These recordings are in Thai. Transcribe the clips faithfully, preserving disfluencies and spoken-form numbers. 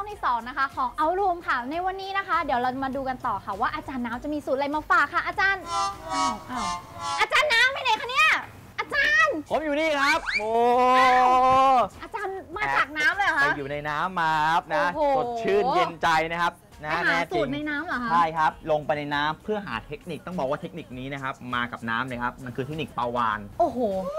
องที่สองนะคะของเอารูมค่ะในวันนี้นะคะเดี๋ยวเรามาดูกันต่อค่ะว่าอาจารย์น้ำจะมีสูตรอะไรมาฝากค่ะอาจารย์อ้าวอ้าวอาจารย์น้ำไปไหนคะเนี่ยอาจารย์ผมอยู่นี่ครับโอ้อาจารย์มาจากน้ำเลยเหรอคะไปอยู่ในน้ำมาครับนะสดชื่นเย็นใจนะครับนะหาสูตรในน้ำเหรอคะใช่ครับลงไปในน้ำเพื่อหาเทคนิคต้องบอกว่าเทคนิคนี้นะครับมากับน้ำเลยครับมันคือเทคนิคปลาวาฬโอ้โห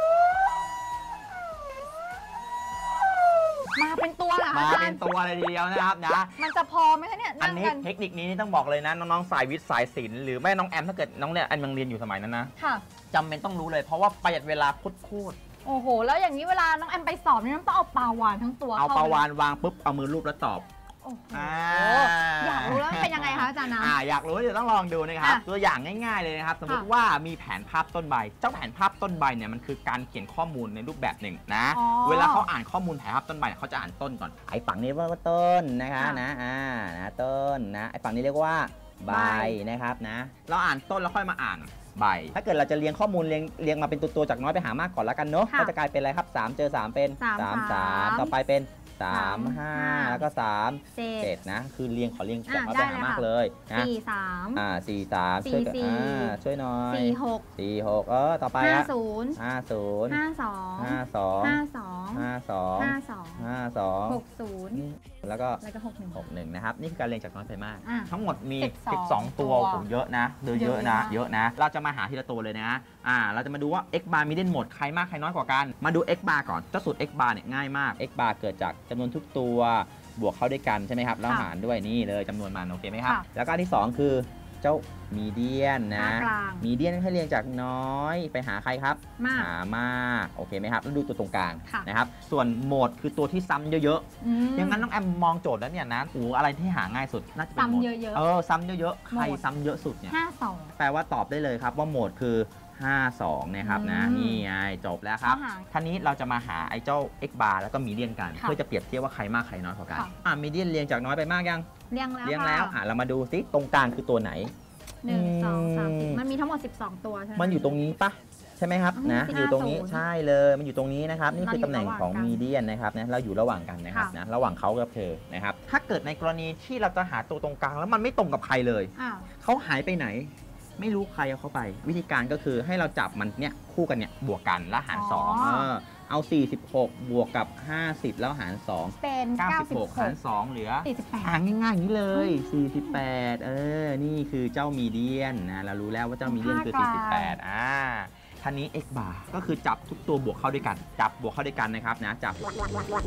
มาเป็นตัวเหรอมาเป็นตัวเลยทีเดียวนะครับนะมันจะพอไหมคะเนี่ยอันนี้เทคนิคนี้ต้องบอกเลยนะน้องๆสายวิทย์สายศิลป์หรือแม่น้องแอมถ้าเกิดน้องเนี่ยแอมยังเรียนอยู่สมัยนั้นนะจำเป็นต้องรู้เลยเพราะว่าประหยัดเวลาโคตรโอ้โหแล้วอย่างนี้เวลาน้องแอมไปสอบนี่ต้องเอาปลาวาฬทั้งตัวเอาปลาวาฬวางปุ๊บเอามือลูบแล้วตอบอยากรู้แล้วเป็นยังไงคะอาจารย์น้ำอยากรู้เดี๋ยวต้องลองดูนะครับตัวอย่างง่ายๆเลยนะครับสมมติว่ามีแผนภาพต้นใบเจ้าแผนภาพต้นใบเนี่ยมันคือการเขียนข้อมูลในรูปแบบหนึ่งนะเวลาเขาอ่านข้อมูลแผนภาพต้นใบเขาจะอ่านต้นก่อนไอ้ฝั่งนี้เรียกว่าต้นนะคะนะอ่านะต้นนะไอ้ฝั่งนี้เรียกว่าใบนะครับนะเราอ่านต้นแล้วค่อยมาอ่านใบถ้าเกิดเราจะเรียงข้อมูลเรียงเรียงมาเป็นตัวๆจากน้อยไปหามากก่อนแล้วกันเนาะก็จะกลายเป็นอะไรครับสามเจอสามเป็นสาม สามต่อไปเป็นสาม ห้าแล้วก็สามเจ็ดนะคือเรียงขอเรียงจากน้อยไปหามากเลยนะสี่ สามอ่าสี่ สามช่วยกันอ่าช่วยหน่อยสี่ หกสี่ หกเออต่อไปห้า ศูนย์ห้า ศูนย์ห้า สองห้า สองห้า สองห้า สองห้า สองห้า สองหก ศูนย์แล้วก็แล้วก็หก หนึ่งหก หนึ่งนะครับนี่คือการเรียงจากน้อยไปมากทั้งหมดมีสิบสองตัวผมเยอะนะเยอะนะเยอะนะเราจะมาหาทีละตัวเลยนะอ่าเราจะมาดูว่า x bar median หมดใครมากใครน้อยกว่ากันมาดู x bar ก่อนเจ้าสูตร x bar เนี่ยง่ายมาก x bar เกิดจากจำนวนทุกตัวบวกเข้าด้วยกันใช่ไหมครับแล้วหารด้วยนี่เลยจำนวนมันโอเคไหมครับแล้วก็ที่สองคือเจ้ามีเดียนนะมีเดียนให้เรียงจากน้อยไปหาใครครับหามากโอเคไหมครับแล้วดูตัวตรงกลางนะครับส่วนโหมดคือตัวที่ซ้ำเยอะๆอย่างนั้นน้องแอมมองโจทย์แล้วเนี่ยนะโอ้อะไรที่หาง่ายสุดน่าจะเป็นโหมดเออซ้ำเยอะๆใครซ้ำเยอะสุดเนี่ยห้าสองแปลว่าตอบได้เลยครับว่าโหมดคือห้า สองนะครับนะนี่ไงจบแล้วครับท่านี้เราจะมาหาไอ้เจ้า x bar แล้วก็มีเดียนกันเพื่อจะเปรียบเทียบว่าใครมากใครน้อยกว่ากันอ่ามีเดียนเรียงจากน้อยไปมากยังเรียงแล้วเรียงแล้วอ่าเรามาดูซิตรงกลางคือตัวไหนหนึ่ง สอง สาม สี่มันมีทั้งหมดสิบสองตัวใช่ไหมมันอยู่ตรงนี้ปะใช่ไหมครับนะอยู่ตรงนี้ใช่เลยมันอยู่ตรงนี้นะครับนี่คือตำแหน่งของมีเดียนนะครับนะเราอยู่ระหว่างกันนะครับนะระหว่างเขากับเธอนะครับถ้าเกิดในกรณีที่เราจะหาตัวตรงกลางแล้วมันไม่ตรงกับใครเลยเขาหายไปไหนไม่รู้ใครเอาเข้าไปวิธีการก็คือให้เราจับมันเนี่ยคู่กันเนี่ยบวกกันแล้วหารสองเออเอาสี่สิบหกบวกกับห้าสิบแล้วหารสองเป็นเก้าสิบหกหารสองเหลือสี่สิบแปดอ่าง่ายๆอย่างนี้เลยสี่สิบแปดเออนี่คือเจ้ามีเดียนนะเรารู้แล้วว่าเจ้ามีเดียนคือสี่สิบแปดอ่าท่านี้ x bar ก็คือจับทุกตัวบวกเข้าด้วยกันจับบวกเข้าด้วยกันนะครับนะจับบวก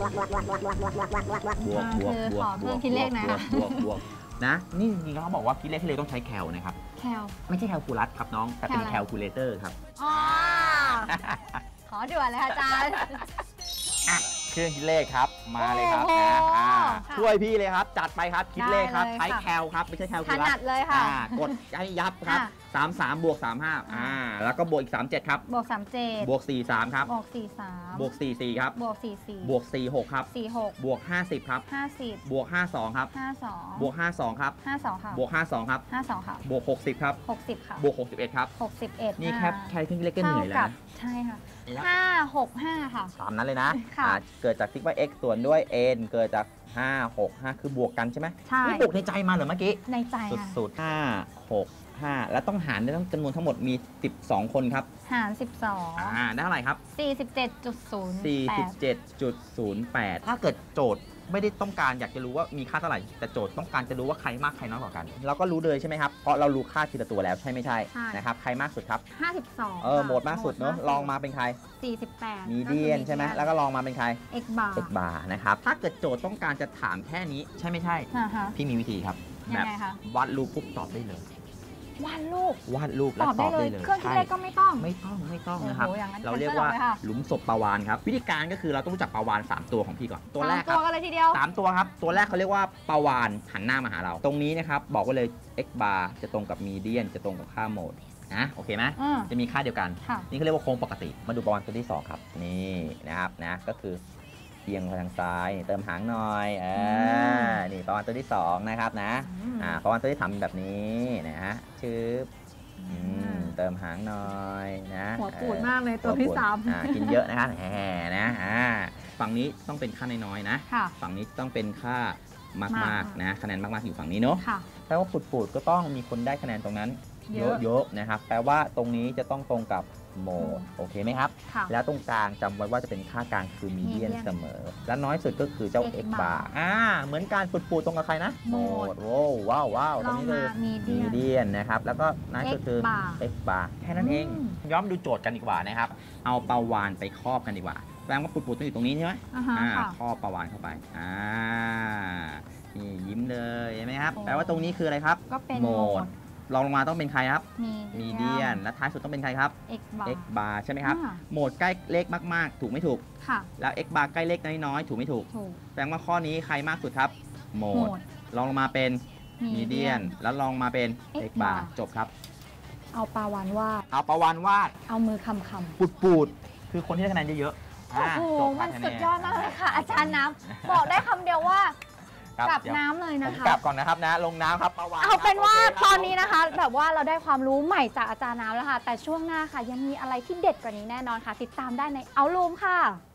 บวกบวกบวกบวกคิดเลขนะบวกบวกนะนี่จริงๆเขาบอกว่าคิดเลขที่เร็วต้องใช้แคลนะครับแคลไม่ใช่แคลคูลัสครับน้องแต่เป็นแคลคูลเลเตอร์ครับอ๋อขอด่วนเลยอาจารย์เครื่องคิดเลขครับมาเลยครับนะช่วยพี่เลยครับจัดไปครับคิดเลขครับใช้แคลครับไม่ใช่แคลคูลัสถนัดเลยค่ะกดให้ยับครับสาม สามบวกสาม ห้าอ่าแล้วก็บวกอีกสาม เจ็ดครับบวกสาม เจ็ดบวกสี่ สามครับบวกสี่ สามบวกสี่ สี่ครับบวกสี่ สี่บวกสี่ หกครับสี่ หกบวกห้าสิบครับห้าสิบบวกห้า สองครับห้า สองบวกห้า สองครับห้า สองค่ะบวกห้า สองครับห้า สองค่ะบวกหกสิบครับหกสิบค่ะบวกหกสิบเอ็ดครับหกสิบเอ็ดนี่แค่แค่เครื่องคิดเลขก็เหนื่อยแล้วใช่ค่ะห้า หก ห้าค่ะตามนั้นเลยนะเกิดจากซิกมา x ส่วนด้วย n เกิดจากห้า หก ห้าคือบวกกันใช่ไหมใช่นี่บวกในใจมาเหรอเมื่อกี้ในใจสุดๆห้า หก ห้าแล้วต้องหารได้ต้องจำนวนทั้งหมดมีสิบสองคนครับหารสิบสองอ่าได้เท่าไหร่ครับสี่สิบเจ็ดจุดศูนย์แปดสี่สิบเจ็ดจุดศูนย์แปด ถ้าเกิดโจทย์ไม่ได้ต้องการอยากจะรู้ว่ามีค่าเท่าไหร่แต่โจทย์ต้องการจะรู้ว่าใครมากใครน้อยกว่ากันเราก็รู้เลยใช่ไหมครับเพราะเรารู้ค่าทีละตัวแล้วใช่ไม่ใช่นะครับใครมากสุดครับห้าสิบสองเออโหมดมากสุดเนาะลองมาเป็นใครสี่สิบแปดมีเดียนใช่ไหมแล้วก็ลองมาเป็นใคร x bar x bar นะครับถ้าเกิดโจทย์ต้องการจะถามแค่นี้ใช่ไม่ใช่พี่มีวิธีครับแบบวาดรูปปุ๊บตอบได้เลยวาดรูปวาดรูปแล้วตอบได้เลยเครื่องคิดเลขก็ไม่ต้องไม่ต้องไม่ต้องนะครับเราเรียกว่าหลุมศพปลาวาฬครับวิธีการก็คือเราต้องรู้จักปลาวาฬสามตัวของพี่ก่อนตัวแรกครับตัวกันเลยทีเดียวสามตัวครับตัวแรกเขาเรียกว่าปลาวาฬหันหน้ามาหาเราตรงนี้นะครับบอกไว้เลย x bar จะตรงกับมีเดียนจะตรงกับค่าโหมดนะโอเคไหมจะมีค่าเดียวกันนี่เขาเรียกว่าโค้งปกติมาดูปลาวาฬตัวที่สองครับนี่นะครับนะก็คือเอียงไปทางซ้ายเติมหางหน่อยอ่านี่ปลาวาฬตัวที่สองนะครับนะอ่าปลาวาฬตัวที่สามแบบนี้นะฮะชืบเติมหางหน่อยนะหัวปูดมากเลยตัวที่สามกินเยอะนะครับแหมนะฝั่งนี้ต้องเป็นค่าน้อยๆนะฝั่งนี้ต้องเป็นค่ามากๆนะคะแนนมากๆอยู่ฝั่งนี้เนาะค่ะแปลว่าปูดๆก็ต้องมีคนได้คะแนนตรงนั้นเยอะเยอะๆนะครับแปลว่าตรงนี้จะต้องตรงกับโหมดโอเคไหมครับค่ะแล้วตรงกลางจำไว้ว่าจะเป็นค่ากลางคือมีเดียน median เสมอ และน้อยสุดก็คือเจ้า x x bar bar อ่าเหมือนการปูดๆตรงกับใครนะโหมดโว้วว้าวว้าวลตรอง งนี้คือมา median มีเดียนนะครับแล้วก็น้อยสุดคือ x bar x bar แค่นั้นเองอืมย้อมดูโจทย์กันดีกว่านะครับ เอาปลาวานไปครอบกันดีกว่าแปลว่าปูดๆต้องอยู่ตรงนี้ใช่ไหมอ่าฮะอ่าค่ะครอบปลาวานเข้าไปอ่านี่ยิ้มเลยเห็นไหมครับโอ้แปลว่าตรงนี้คืออะไรครับก็เป็นโหมโหมดดรองลงมาต้องเป็นใครครับมีมีเดียน และท้ายสุดต้องเป็นใครครับ x bar x bar ใช่ไหมครับอ่าโหมดใกล้เลขมากๆ ถูกไม่ถูกค่ะแล้ว x bar ใกล้เลขน้อยๆ ถูกไม่ถูกถูกแสดงว่าข้อนี้ใครมากสุดครับ โหมโหมดดลองลงมาเป็นมีเดียน median แล้วลองมาเป็น x x bar bar จบครับเอาปลาวานวาดเอาประวานวาดเอามือคำคำปูดปูดๆคือคนที่ได้คะแนนเยอะๆโอ้อ่าโหจบมันคะแสุดยอดมากเลยค่ะ อาจารย์น้ำบอกได้คำเดียวว่าครับกลับเดี๋ยวน้ำเลยผนะมคะกลับก่อนนะครับนะ ลงน้ำครับประวานเอาเป็นว่าโคครับตอนนี้นะคะ แบบว่าเราได้ความรู้ใหม่จากอาจารย์น้ำแล้วค่ะ แต่ช่วงหน้าค่ะ ยังมีอะไรที่เด็ดกว่านี้แน่นอนค่ะ ติดตามได้ในเอาลูมค่ะ